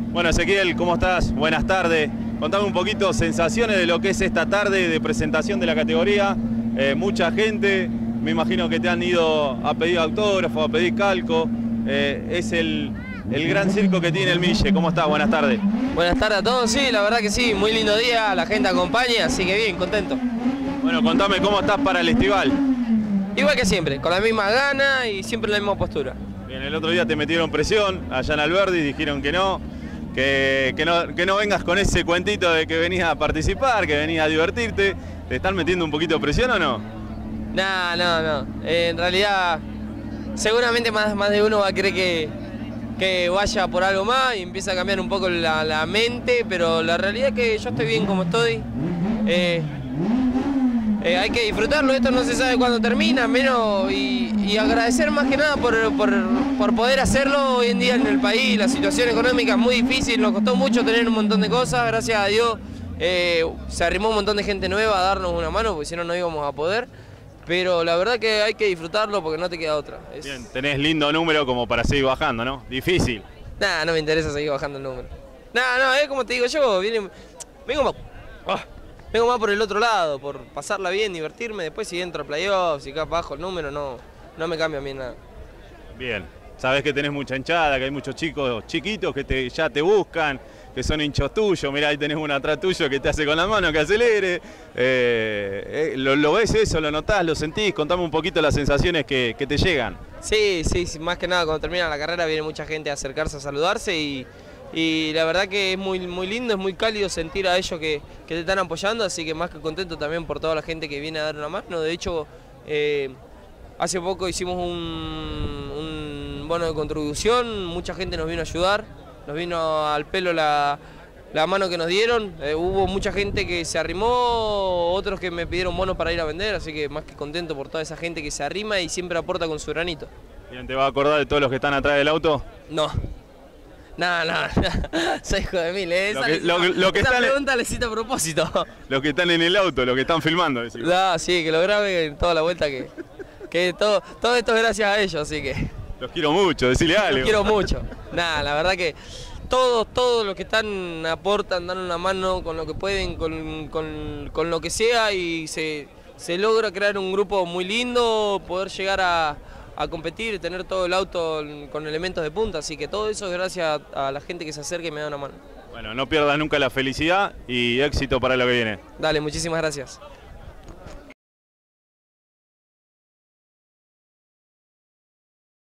Bueno, Ezequiel, ¿cómo estás? Buenas tardes. Contame un poquito sensaciones de lo que es esta tarde de presentación de la categoría. Mucha gente, me imagino que te han ido a pedir autógrafo, a pedir calco. Es el gran circo que tiene el Mille. ¿Cómo estás? Buenas tardes. Buenas tardes a todos, sí, la verdad que sí, muy lindo día, la gente acompaña, así que bien, contento. Bueno, contame cómo estás para el estival. Igual que siempre, con la misma gana y siempre la misma postura. Bien, el otro día te metieron presión allá en Alberdi, dijeron que no vengas con ese cuentito de que venías a participar, que venías a divertirte. ¿Te están metiendo un poquito de presión o no? No. En realidad, seguramente más de uno va a querer que vaya por algo más y empieza a cambiar un poco la mente, pero la realidad es que yo estoy bien como estoy. Hay que disfrutarlo, esto no se sabe cuándo termina, menos y agradecer más que nada por poder hacerlo hoy en día en el país. La situación económica es muy difícil, nos costó mucho tener un montón de cosas, gracias a Dios se arrimó un montón de gente nueva a darnos una mano, porque si no, no íbamos a poder. Pero la verdad que hay que disfrutarlo porque no te queda otra. Bien, tenés lindo número como para seguir bajando, ¿no? Difícil. Nada, no me interesa seguir bajando el número. No, es como te digo yo, vengo más por el otro lado, por pasarla bien, divertirme, después si entro a playoffs, si acá bajo el número, no me cambia a mí nada. Bien, sabés que tenés mucha hinchada, que hay muchos chicos chiquitos que ya te buscan, que son hinchos tuyos. Mirá, ahí tenés uno atrás tuyo que te hace con la mano, que acelere. ¿Lo ves eso? ¿Lo notás? ¿Lo sentís? Contame un poquito las sensaciones que te llegan. Sí, más que nada cuando termina la carrera viene mucha gente a acercarse a saludarse y la verdad que es muy lindo, es muy cálido sentir a ellos que te están apoyando, así que más que contento también por toda la gente que viene a dar una mano. De hecho, hace poco hicimos un bono de contribución, mucha gente nos vino a ayudar, nos vino al pelo la mano que nos dieron, hubo mucha gente que se arrimó, otros que me pidieron bonos para ir a vender, así que más que contento por toda esa gente que se arrima y siempre aporta con su granito. Bien, ¿te vas a acordar de todos los que están atrás del auto? No, soy hijo de mil, esa pregunta la hiciste a propósito. Los que están en el auto, los que están filmando. Sí, que lo grabe toda la vuelta, que todo esto es gracias a ellos, así que... Los quiero mucho, decile algo. Los quiero mucho. La verdad que todos los que están aportan, dan una mano con lo que pueden, con lo que sea y se logra crear un grupo muy lindo, poder llegar a competir, tener todo el auto con elementos de punta, así que todo eso es gracias a la gente que se acerca y me da una mano. Bueno, no pierdas nunca la felicidad y éxito para lo que viene. Dale, muchísimas gracias.